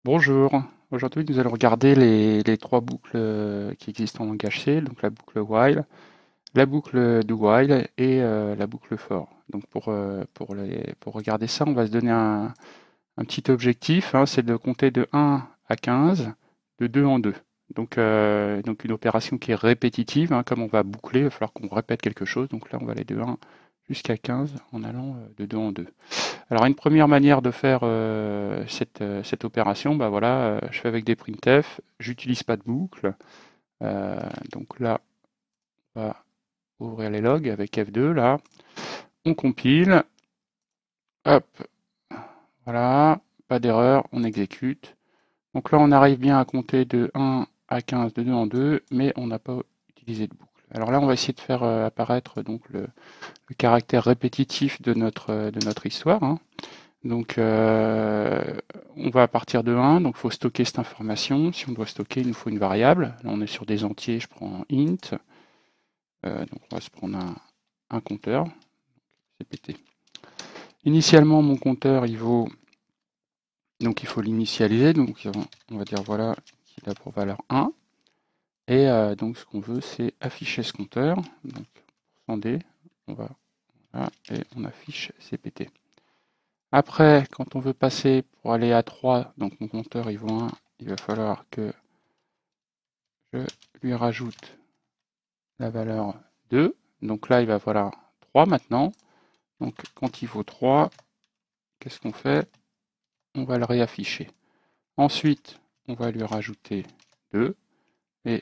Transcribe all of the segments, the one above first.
Bonjour, aujourd'hui nous allons regarder les trois boucles qui existent en langage C, donc la boucle while, la boucle do while et la boucle for. Donc pour regarder ça, on va se donner un petit objectif, hein, c'est de compter de 1 à 15, de 2 en 2. Donc une opération qui est répétitive, hein, comme on va boucler, il va falloir qu'on répète quelque chose. Donc là, on va aller de 1 jusqu'à 15 en allant de 2 en 2. Alors une première manière de faire cette opération, bah voilà, je fais avec des printf, j'utilise pas de boucle. Donc là, on va ouvrir les logs avec F2 là, on compile, hop, voilà, pas d'erreur, on exécute. Donc là, on arrive bien à compter de 1 à 15 de 2 en 2, mais on n'a pas utilisé de boucle. Alors là, on va essayer de faire apparaître donc le caractère répétitif de notre histoire, hein. Donc, on va partir de 1, donc il faut stocker cette information. Si on doit stocker, il nous faut une variable. Là, on est sur des entiers, je prends int. Donc, on va se prendre un compteur, cpt. Initialement, mon compteur, il vaut, donc il faut l'initialiser. Donc, on va dire voilà, qu'il a pour valeur 1. Et donc, ce qu'on veut, c'est afficher ce compteur. Donc, %d, on va, voilà, et on affiche cpt. Après, quand on veut passer pour aller à 3, donc mon compteur il vaut 1, il va falloir que je lui rajoute la valeur 2. Donc là, il va valoir 3 maintenant. Donc quand il vaut 3, qu'est-ce qu'on fait? On va le réafficher. Ensuite, on va lui rajouter 2. Et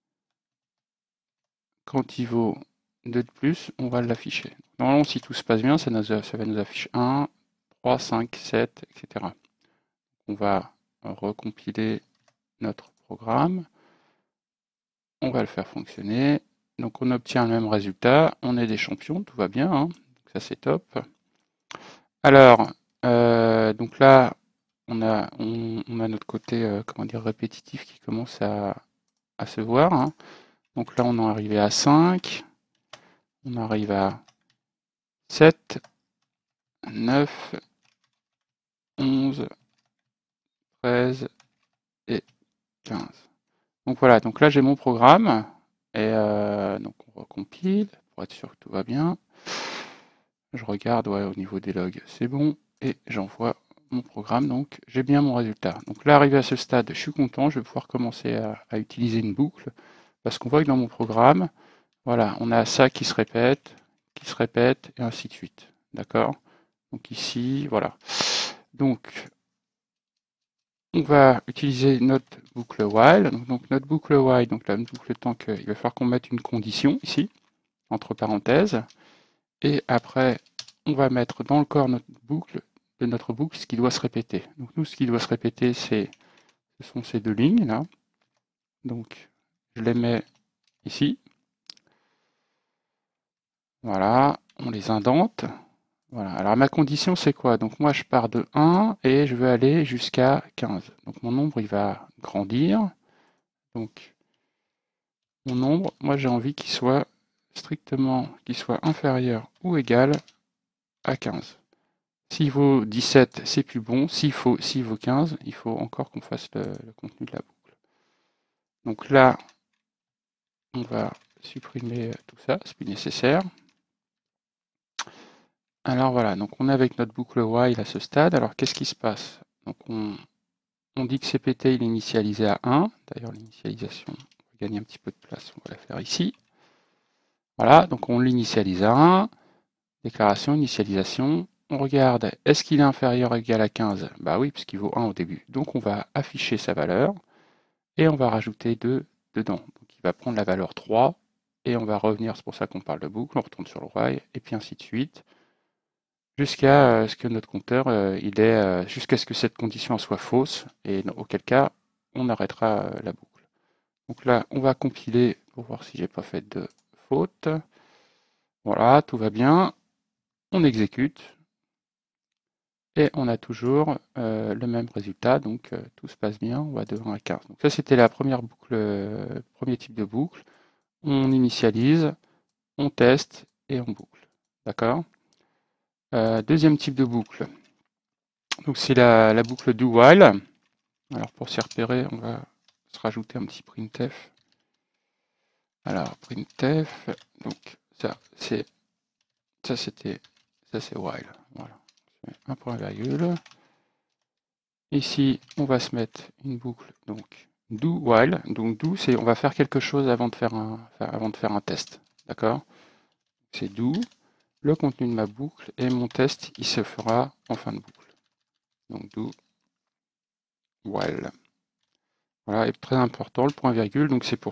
quand il vaut 2 de plus, on va l'afficher. Normalement, si tout se passe bien, ça va nous afficher 1, 3, 5, 7, etc. On va recompiler notre programme. On va le faire fonctionner. Donc on obtient le même résultat. On est des champions, tout va bien, hein. Donc ça c'est top. Alors, donc là, on a notre côté comment dire, répétitif qui commence à se voir, hein. Donc là, on est arrivé à 5. On arrive à 7, 9, 11, 13 et 15. Donc voilà, donc là j'ai mon programme. Et donc on recompile pour être sûr que tout va bien. Je regarde, ouais, au niveau des logs, c'est bon. Et j'envoie mon programme, donc j'ai bien mon résultat. Donc là, arrivé à ce stade, je suis content, je vais pouvoir commencer à utiliser une boucle, parce qu'on voit que dans mon programme, voilà, on a ça qui se répète, et ainsi de suite. D'accord? Donc ici, voilà. Donc, on va utiliser notre boucle while. Donc notre boucle while, donc la boucle tant que, il va falloir qu'on mette une condition ici, entre parenthèses. Et après, on va mettre dans le corps de notre boucle ce qui doit se répéter. Donc nous, ce qui doit se répéter, ce sont ces deux lignes là. Donc je les mets ici. Voilà, on les indente. Voilà. Alors ma condition, c'est quoi? Donc moi, je pars de 1 et je veux aller jusqu'à 15. Donc mon nombre, il va grandir. Donc mon nombre, moi j'ai envie qu'il soit qu'il soit inférieur ou égal à 15. S'il vaut 17, c'est plus bon. S'il vaut 15, il faut encore qu'on fasse le contenu de la boucle. Donc là, on va supprimer tout ça, c'est plus nécessaire. Alors voilà, donc on est avec notre boucle while à ce stade. Alors qu'est-ce qui se passe? Donc on dit que cpt il est initialisé à 1. D'ailleurs, l'initialisation, on va gagner un petit peu de place, on va la faire ici. Voilà, donc on l'initialise à 1. Déclaration, initialisation. On regarde, est-ce qu'il est inférieur ou égal à 15? Bah oui, puisqu'il vaut 1 au début. Donc on va afficher sa valeur. Et on va rajouter 2 dedans. Donc il va prendre la valeur 3 et on va revenir, c'est pour ça qu'on parle de boucle, on retourne sur le while et puis ainsi de suite jusqu'à ce que notre compteur jusqu'à ce que cette condition soit fausse et auquel cas on arrêtera la boucle. Donc là on va compiler pour voir si j'ai pas fait de faute. Voilà, tout va bien. On exécute et on a toujours le même résultat, donc tout se passe bien, on va de 1 à 15. Donc ça c'était la première boucle, premier type de boucle. On initialise, on teste et on boucle. D'accord? Deuxième type de boucle. Donc c'est la boucle do while. Alors pour s'y repérer, on va se rajouter un petit printf. Alors printf, donc ça c'est while. Voilà. Un point virgule. Ici, on va se mettre une boucle, donc do while. Donc do, c'est on va faire quelque chose avant de faire un test. D'accord? C'est do, le contenu de ma boucle, et mon test, il se fera en fin de boucle. Donc do while. Voilà, et très important, le point virgule, donc c'est pour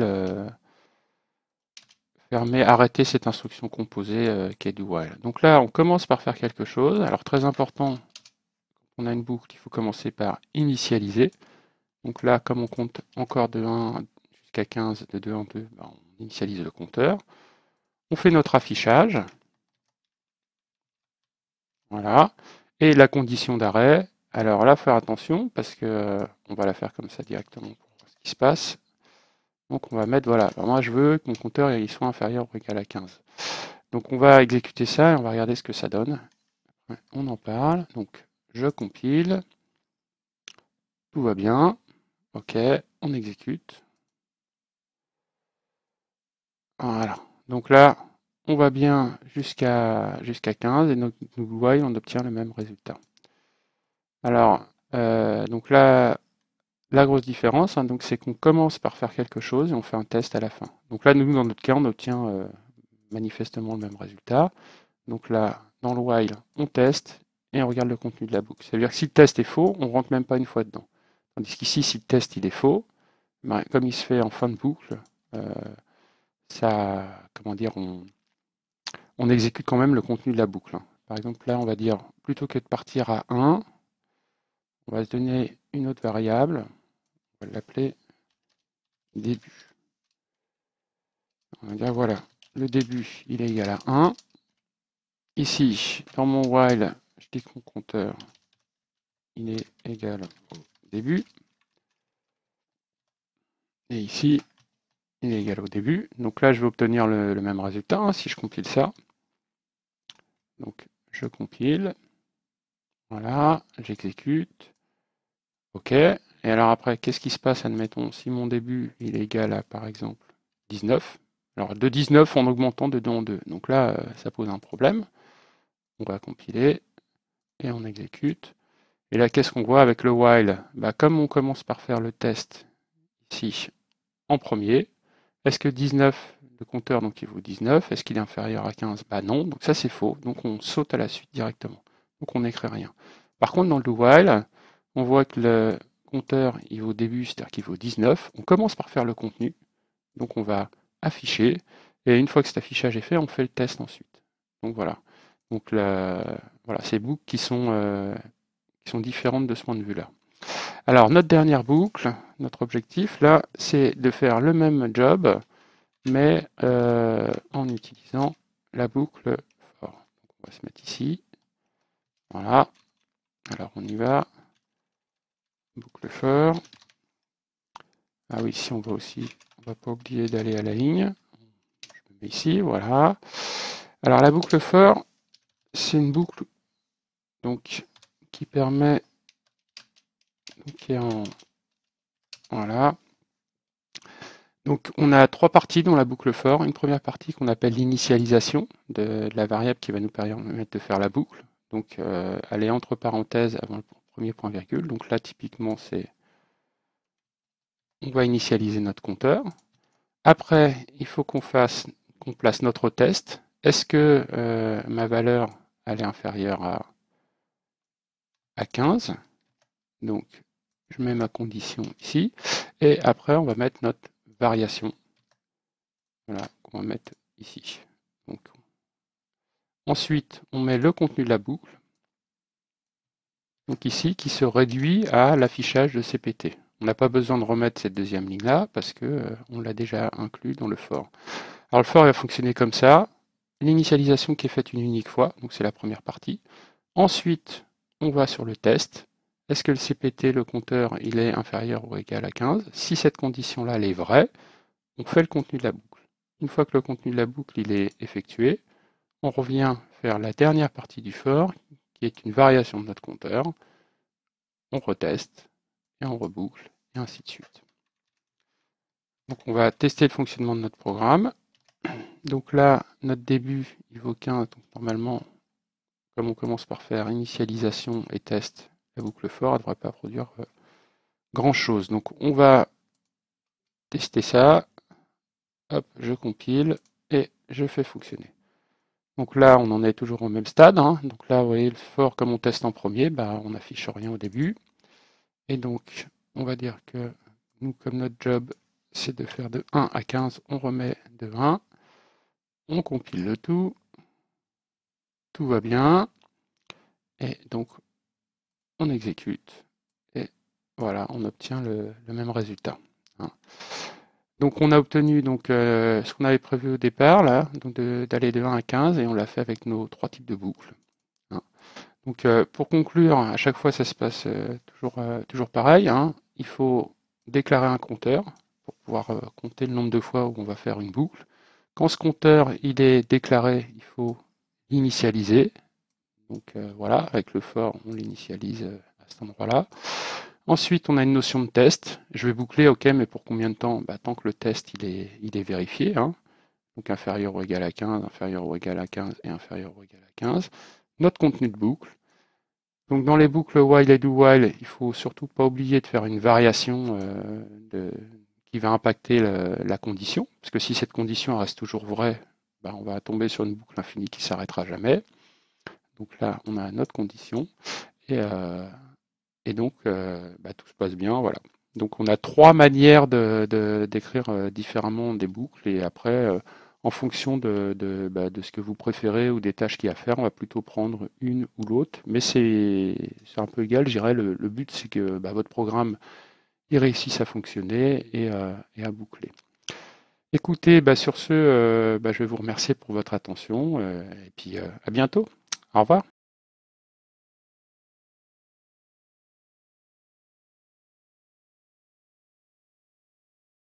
arrêter cette instruction composée qui est do while. Donc là, on commence par faire quelque chose. Alors très important, quand on a une boucle, il faut commencer par initialiser. Donc là, comme on compte encore de 1 jusqu'à 15, de 2 en 2, ben, on initialise le compteur. On fait notre affichage. Voilà. Et la condition d'arrêt, alors là, faire attention, parce que on va la faire comme ça directement pour voir ce qui se passe. Donc on va mettre, voilà, alors moi je veux que mon compteur il soit inférieur ou égal à 15. Donc on va exécuter ça et on va regarder ce que ça donne. On en parle, donc je compile, tout va bien, ok, on exécute. Voilà, donc là, on va bien jusqu'à 15 et notre while, on obtient le même résultat. Alors, donc là, la grosse différence, hein, donc c'est qu'on commence par faire quelque chose et on fait un test à la fin. Donc là, nous, dans notre cas, on obtient manifestement le même résultat. Donc là, dans le while, on teste et on regarde le contenu de la boucle. Ça veut dire que si le test est faux, on ne rentre même pas une fois dedans. Tandis qu'ici, si le test il est faux, ben, comme il se fait en fin de boucle, ça, comment dire, on exécute quand même le contenu de la boucle. Hein. Par exemple, là, on va dire, plutôt que de partir à 1, on va se donner une autre variable, on va l'appeler début. On va dire, voilà, le début, il est égal à 1. Ici, dans mon while, je dis que mon compteur, il est égal au début. Et ici, il est égal au début. Donc là, je vais obtenir le même résultat hein, si je compile ça. Donc, je compile. Voilà, j'exécute. OK. Et alors après, qu'est-ce qui se passe, admettons, si mon début il est égal à, par exemple, 19. Alors de 19 en augmentant de 2 en 2. Donc là, ça pose un problème. On va compiler et on exécute. Et là, qu'est-ce qu'on voit avec le while? Bah, comme on commence par faire le test ici en premier, est-ce que 19, le compteur donc il vaut 19, est-ce qu'il est inférieur à 15? Bah non, donc ça c'est faux. Donc on saute à la suite directement. Donc on n'écrit rien. Par contre, dans le do while, on voit que le compteur il vaut début, c'est-à-dire qu'il vaut 19. On commence par faire le contenu. Donc on va afficher. Et une fois que cet affichage est fait, on fait le test ensuite. Donc voilà. Donc voilà, ces boucles qui sont différentes de ce point de vue-là. Alors notre dernière boucle, notre objectif là, c'est de faire le même job, mais en utilisant la boucle for. Donc, on va se mettre ici. Voilà. Alors on y va. Boucle for. Ah oui, ici on va aussi, on va pas oublier d'aller à la ligne. Je me mets ici, voilà. Alors la boucle for, c'est une boucle donc qui permet, qui est en, voilà. Donc on a trois parties dans la boucle for. Une première partie qu'on appelle l'initialisation de la variable qui va nous permettre de faire la boucle. Donc elle est entre parenthèses avant le premier point virgule. Donc là typiquement c'est on va initialiser notre compteur. Après il faut qu'on place notre test. Est-ce que ma valeur elle est inférieure à 15? Donc je mets ma condition ici. Et après on va mettre notre variation. Voilà, qu'on va mettre ici. Donc, ensuite, on met le contenu de la boucle, donc ici, qui se réduit à l'affichage de CPT. On n'a pas besoin de remettre cette deuxième ligne-là, parce que on l'a déjà inclus dans le for. Alors le for va fonctionner comme ça. L'initialisation qui est faite une unique fois, donc c'est la première partie. Ensuite, on va sur le test. Est-ce que le CPT, le compteur, il est inférieur ou égal à 15? Si cette condition-là, elle est vraie, on fait le contenu de la boucle. Une fois que le contenu de la boucle il est effectué, on revient faire la dernière partie du for, qui est une variation de notre compteur. On reteste et on reboucle, et ainsi de suite. Donc on va tester le fonctionnement de notre programme. Donc là, notre début, il vaut 15, donc normalement, comme on commence par faire initialisation et test, la boucle for, elle ne devrait pas produire grand chose. Donc on va tester ça, hop, je compile et je fais fonctionner. Donc là, on en est toujours au même stade, hein. Donc là, vous voyez, le for, comme on teste en premier, bah, on n'affiche rien au début. Et donc, on va dire que nous, comme notre job, c'est de faire de 1 à 15, on remet de 1, on compile le tout va bien, et donc on exécute, et voilà, on obtient le même résultat, hein. Donc on a obtenu ce qu'on avait prévu au départ, là, donc d'aller de 1 à 15, et on l'a fait avec nos 3 types de boucles, hein. Donc pour conclure, à chaque fois ça se passe toujours pareil, hein. Il faut déclarer un compteur pour pouvoir compter le nombre de fois où on va faire une boucle. Quand ce compteur il est déclaré, il faut l'initialiser. Donc voilà, avec le for, on l'initialise à cet endroit-là. Ensuite, on a une notion de test. Je vais boucler, ok, mais pour combien de temps? Bah, tant que le test il est vérifié, hein. Donc inférieur ou égal à 15, inférieur ou égal à 15 et inférieur ou égal à 15. Notre contenu de boucle. Donc dans les boucles while et do while, il faut surtout pas oublier de faire une variation qui va impacter la condition, parce que si cette condition reste toujours vraie, bah, on va tomber sur une boucle infinie qui s'arrêtera jamais. Donc là, on a notre condition, et, euh, et donc bah, tout se passe bien, voilà. Donc on a 3 manières d'écrire différemment des boucles, et après, en fonction bah, de ce que vous préférez ou des tâches qu'il y a à faire, on va plutôt prendre une ou l'autre, mais c'est un peu égal, je dirais, le but c'est que bah, votre programme il réussisse à fonctionner et à boucler. Écoutez, bah, sur ce, bah, je vais vous remercier pour votre attention, et puis à bientôt. Au revoir.